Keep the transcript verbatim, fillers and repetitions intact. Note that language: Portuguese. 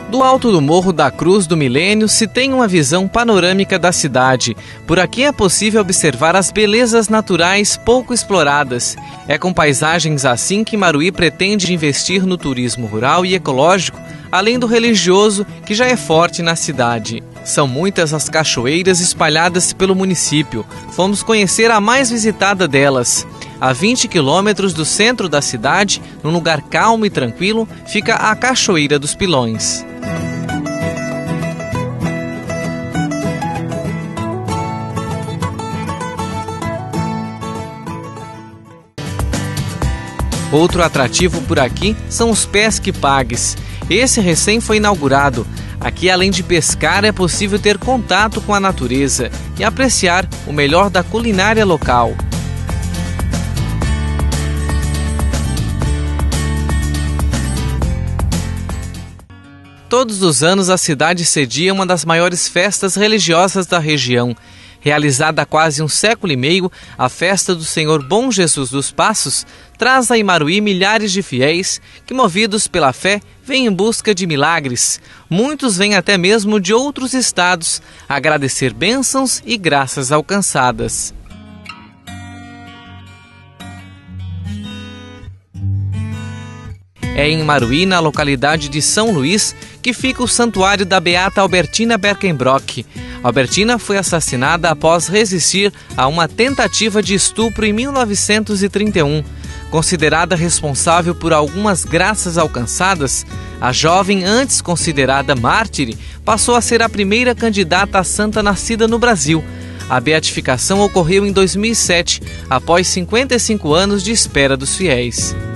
Do alto do Morro da Cruz do Milênio se tem uma visão panorâmica da cidade. Por aqui é possível observar as belezas naturais pouco exploradas. É com paisagens assim que Maruí pretende investir no turismo rural e ecológico, além do religioso, que já é forte na cidade. São muitas as cachoeiras espalhadas pelo município. Fomos conhecer a mais visitada delas. A vinte quilômetros do centro da cidade, num lugar calmo e tranquilo, fica a Cachoeira dos Pilões. Outro atrativo por aqui são os pesque-pagues. Esse recém foi inaugurado. Aqui, além de pescar, é possível ter contato com a natureza e apreciar o melhor da culinária local. Todos os anos a cidade cedia uma das maiores festas religiosas da região. Realizada há quase um século e meio, a festa do Senhor Bom Jesus dos Passos traz a Imaruí milhares de fiéis que, movidos pela fé, vêm em busca de milagres. Muitos vêm até mesmo de outros estados agradecer bênçãos e graças alcançadas. É em Maruí, na localidade de São Luís, que fica o santuário da Beata Albertina Berkenbrock. Albertina foi assassinada após resistir a uma tentativa de estupro em mil novecentos e trinta e um. Considerada responsável por algumas graças alcançadas, a jovem, antes considerada mártire, passou a ser a primeira candidata a santa nascida no Brasil. A beatificação ocorreu em dois mil e sete, após cinquenta e cinco anos de espera dos fiéis.